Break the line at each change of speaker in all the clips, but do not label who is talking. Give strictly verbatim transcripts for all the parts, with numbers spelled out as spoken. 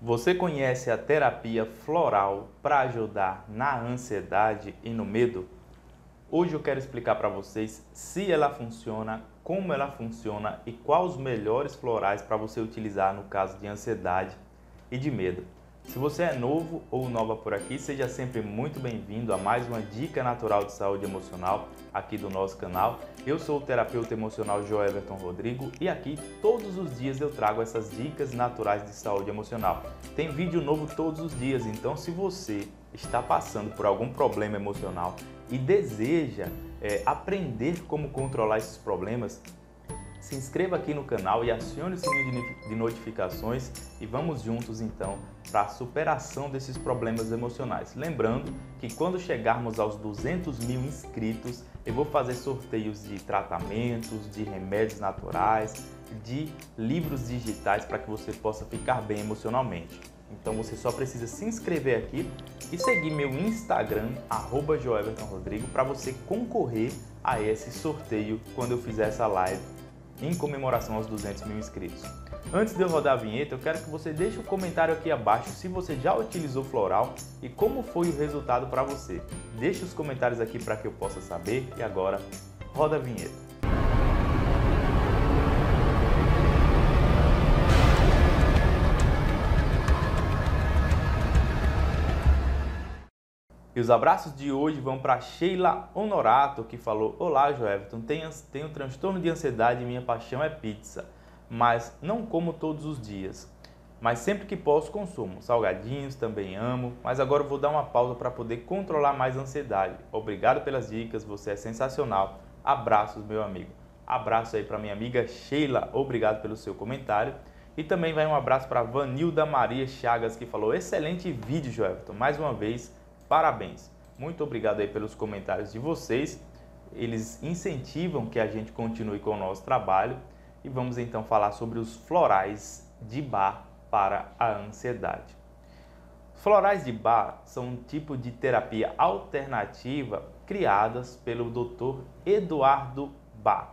Você conhece a terapia floral para ajudar na ansiedade e no medo? Hoje eu quero explicar para vocês se ela funciona, como ela funciona e quais os melhores florais para você utilizar no caso de ansiedade e de medo. Se você é novo ou nova por aqui, seja sempre muito bem-vindo a mais uma dica natural de saúde emocional aqui do nosso canal. Eu sou o terapeuta emocional Joeverton Rodrigo e aqui todos os dias eu trago essas dicas naturais de saúde emocional. Tem vídeo novo todos os dias, então se você está passando por algum problema emocional e deseja é, aprender como controlar esses problemas, se inscreva aqui no canal e acione o sininho de notificações e vamos juntos então para a superação desses problemas emocionais. Lembrando que quando chegarmos aos duzentos mil inscritos, eu vou fazer sorteios de tratamentos, de remédios naturais, de livros digitais para que você possa ficar bem emocionalmente. Então você só precisa se inscrever aqui e seguir meu Instagram, arroba Joeverton Rodrigo, para você concorrer a esse sorteio quando eu fizer essa live em comemoração aos duzentos mil inscritos. Antes de eu rodar a vinheta, eu quero que você deixe um comentário aqui abaixo se você já utilizou floral e como foi o resultado para você. Deixe os comentários aqui para que eu possa saber e agora roda a vinheta. E os abraços de hoje vão para Sheila Honorato, que falou: Olá, Joeverton, tenho, tenho transtorno de ansiedade e minha paixão é pizza, mas não como todos os dias. Mas sempre que posso consumo. Salgadinhos também amo, mas agora vou dar uma pausa para poder controlar mais a ansiedade. Obrigado pelas dicas, você é sensacional. Abraços, meu amigo. Abraço aí para minha amiga Sheila, obrigado pelo seu comentário. E também vai um abraço para Vanilda Maria Chagas, que falou: excelente vídeo, Joeverton, mais uma vez. Parabéns! Muito obrigado aí pelos comentários de vocês, eles incentivam que a gente continue com o nosso trabalho e vamos então falar sobre os florais de Bach para a ansiedade. Florais de Bach são um tipo de terapia alternativa criadas pelo doutor Eduardo Bach,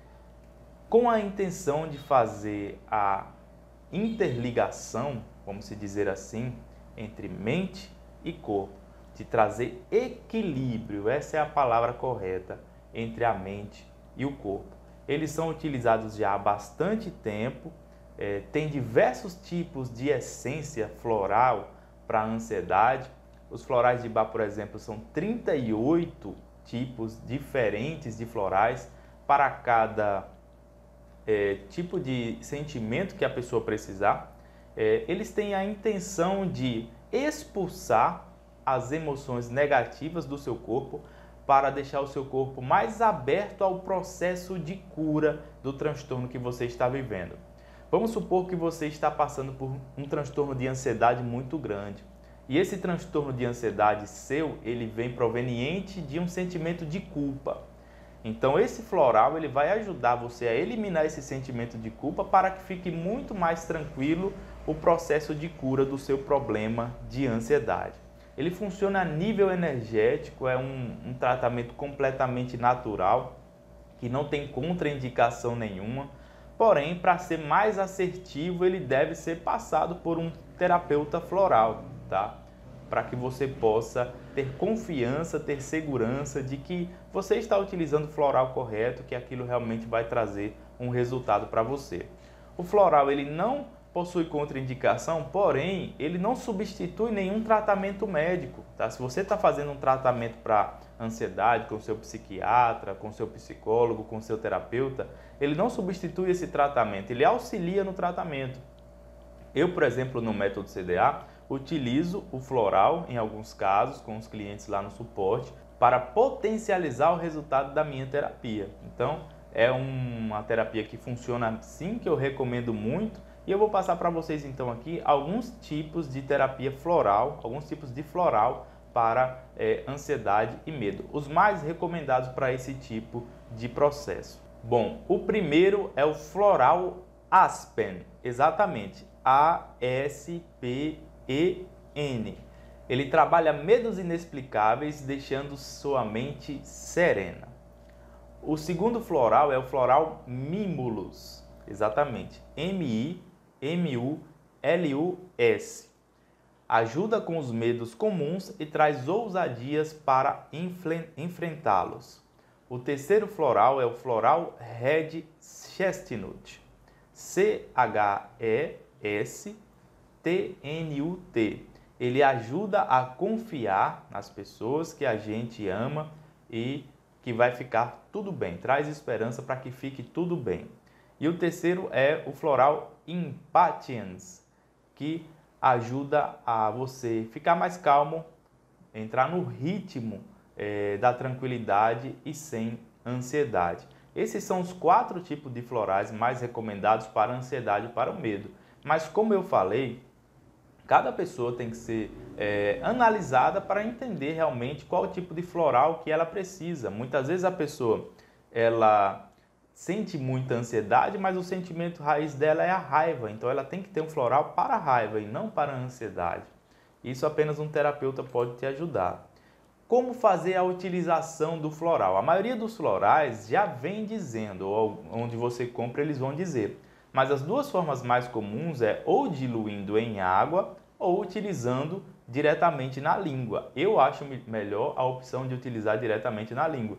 com a intenção de fazer a interligação, vamos dizer assim, entre mente e corpo, de trazer equilíbrio, essa é a palavra correta, entre a mente e o corpo. Eles são utilizados já há bastante tempo, é, tem diversos tipos de essência floral para a ansiedade. Os florais de Bach, por exemplo, são trinta e oito tipos diferentes de florais para cada é, tipo de sentimento que a pessoa precisar. É, eles têm a intenção de expulsar as emoções negativas do seu corpo para deixar o seu corpo mais aberto ao processo de cura do transtorno que você está vivendo. Vamos supor que você está passando por um transtorno de ansiedade muito grande. E esse transtorno de ansiedade seu, ele vem proveniente de um sentimento de culpa. Então esse floral ele vai ajudar você a eliminar esse sentimento de culpa para que fique muito mais tranquilo o processo de cura do seu problema de ansiedade. Ele funciona a nível energético, é um, um tratamento completamente natural, que não tem contraindicação nenhuma. Porém, para ser mais assertivo, ele deve ser passado por um terapeuta floral, tá? Para que você possa ter confiança, ter segurança de que você está utilizando o floral correto, que aquilo realmente vai trazer um resultado para você. O floral ele não possui contraindicação, porém, ele não substitui nenhum tratamento médico, tá? Se você está fazendo um tratamento para ansiedade com seu psiquiatra, com seu psicólogo, com seu terapeuta, ele não substitui esse tratamento, ele auxilia no tratamento. Eu, por exemplo, no método C D A, utilizo o floral em alguns casos com os clientes lá no suporte para potencializar o resultado da minha terapia. Então, é uma terapia que funciona sim, que eu recomendo muito. E eu vou passar para vocês então aqui alguns tipos de terapia floral, alguns tipos de floral para é, ansiedade e medo, os mais recomendados para esse tipo de processo. Bom, o primeiro é o floral Aspen, exatamente, A S P E N. Ele trabalha medos inexplicáveis, deixando sua mente serena. O segundo floral é o floral Mimulus, exatamente, M I M U L U S. Ajuda com os medos comuns e traz ousadias para enfrentá-los. O terceiro floral é o floral Red Chestnut, C H E S T N U T. Ele ajuda a confiar nas pessoas que a gente ama e que vai ficar tudo bem. Traz esperança para que fique tudo bem. E o terceiro é o floral Impatience, que ajuda a você ficar mais calmo, entrar no ritmo é, da tranquilidade e sem ansiedade. Esses são os quatro tipos de florais mais recomendados para a ansiedade e para o medo. Mas como eu falei, cada pessoa tem que ser é, analisada para entender realmente qual tipo de floral que ela precisa. Muitas vezes a pessoa ela sente muita ansiedade, mas o sentimento raiz dela é a raiva. Então ela tem que ter um floral para a raiva e não para a ansiedade. Isso apenas um terapeuta pode te ajudar. Como fazer a utilização do floral? A maioria dos florais já vem dizendo, ou onde você compra eles vão dizer. Mas as duas formas mais comuns é ou diluindo em água ou utilizando diretamente na língua. Eu acho melhor a opção de utilizar diretamente na língua.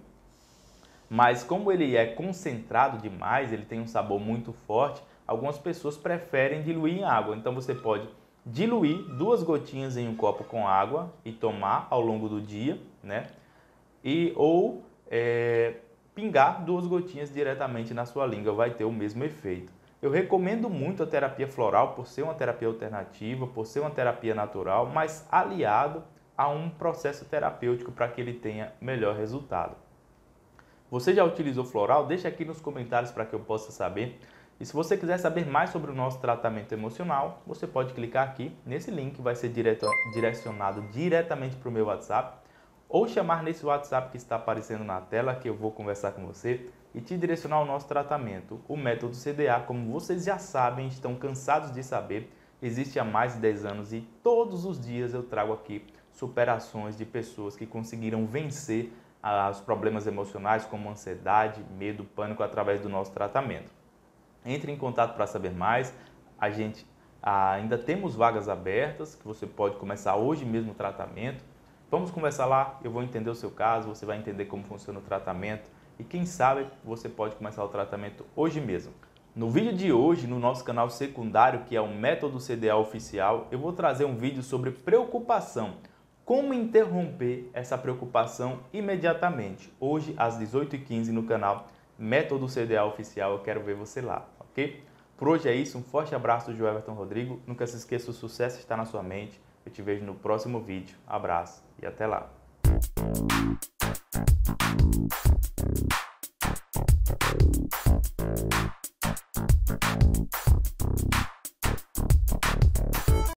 Mas como ele é concentrado demais, ele tem um sabor muito forte, algumas pessoas preferem diluir em água. Então você pode diluir duas gotinhas em um copo com água e tomar ao longo do dia, né? E, ou é, pingar duas gotinhas diretamente na sua língua, vai ter o mesmo efeito. Eu recomendo muito a terapia floral por ser uma terapia alternativa, por ser uma terapia natural, mas aliado a um processo terapêutico para que ele tenha melhor resultado. Você já utilizou floral? Deixa aqui nos comentários para que eu possa saber. E se você quiser saber mais sobre o nosso tratamento emocional, você pode clicar aqui nesse link, vai ser direto, direcionado diretamente para o meu WhatsApp, ou chamar nesse WhatsApp que está aparecendo na tela, que eu vou conversar com você e te direcionar ao nosso tratamento. O método C D A, como vocês já sabem, estão cansados de saber, existe há mais de dez anos e todos os dias eu trago aqui superações de pessoas que conseguiram vencer os problemas emocionais como ansiedade, medo, pânico através do nosso tratamento. Entre em contato para saber mais. A gente ainda temos vagas abertas que você pode começar hoje mesmo o tratamento. Vamos conversar lá, eu vou entender o seu caso, você vai entender como funciona o tratamento e quem sabe você pode começar o tratamento hoje mesmo. No vídeo de hoje, no nosso canal secundário, que é o Método C D A Oficial, eu vou trazer um vídeo sobre preocupação. Como interromper essa preocupação imediatamente. Hoje, às dezoito e quinze, no canal Método C D A Oficial, eu quero ver você lá, ok? Por hoje é isso, um forte abraço do Joelverton Rodrigo. Nunca se esqueça, o sucesso está na sua mente. Eu te vejo no próximo vídeo. Abraço e até lá.